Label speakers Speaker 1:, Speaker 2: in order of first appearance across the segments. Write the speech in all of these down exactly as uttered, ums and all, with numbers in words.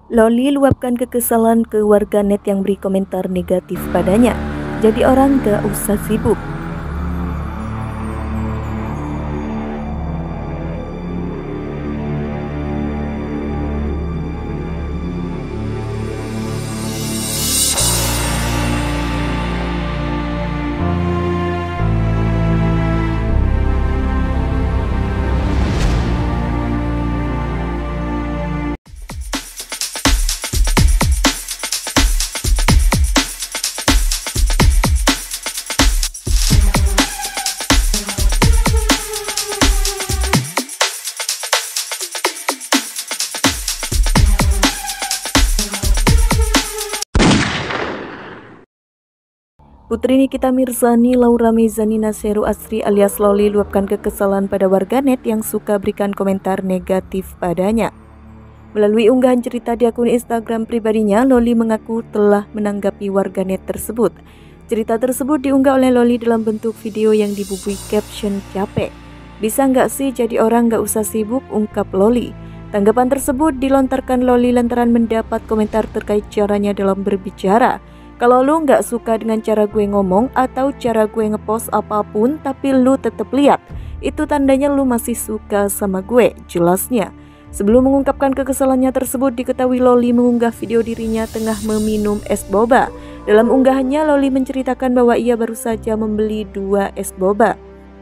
Speaker 1: Loli luapkan kekesalan ke warganet yang beri komentar negatif padanya. Jadi orang gak usah sibuk. Putri Nikita Mirzani, Laura Mezani Naseru Asri alias Loli luapkan kekesalan pada warganet yang suka berikan komentar negatif padanya. Melalui unggahan cerita di akun Instagram pribadinya, Loli mengaku telah menanggapi warganet tersebut. Cerita tersebut diunggah oleh Loli dalam bentuk video yang dibubui caption capek. Bisa nggak sih jadi orang nggak usah sibuk, ungkap Loli. Tanggapan tersebut dilontarkan Loli lantaran mendapat komentar terkait caranya dalam berbicara. Kalau lu nggak suka dengan cara gue ngomong atau cara gue ngepost apapun tapi lu tetep lihat, itu tandanya lu masih suka sama gue, jelasnya. Sebelum mengungkapkan kekesalannya tersebut, diketahui Loli mengunggah video dirinya tengah meminum es boba. Dalam unggahannya, Loli menceritakan bahwa ia baru saja membeli dua es boba.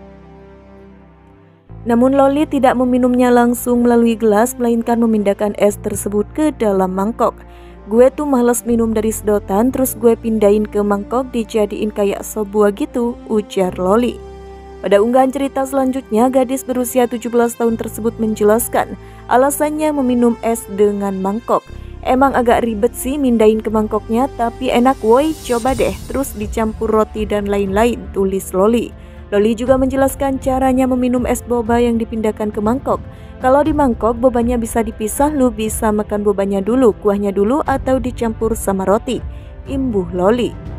Speaker 1: Namun Loli tidak meminumnya langsung melalui gelas, melainkan memindahkan es tersebut ke dalam mangkok. Gue tuh males minum dari sedotan, terus gue pindahin ke mangkok dijadiin kayak sop buah gitu, ujar Loli. Pada unggahan cerita selanjutnya, gadis berusia tujuh belas tahun tersebut menjelaskan alasannya meminum es dengan mangkok. Emang agak ribet sih mindahin ke mangkoknya, tapi enak woi, coba deh, terus dicampur roti dan lain-lain, tulis Loli. Loli juga menjelaskan caranya meminum es boba yang dipindahkan ke mangkok. Kalau di mangkok bobanya bisa dipisah, lu bisa makan bobanya dulu, kuahnya dulu, atau dicampur sama roti, imbuh Loli.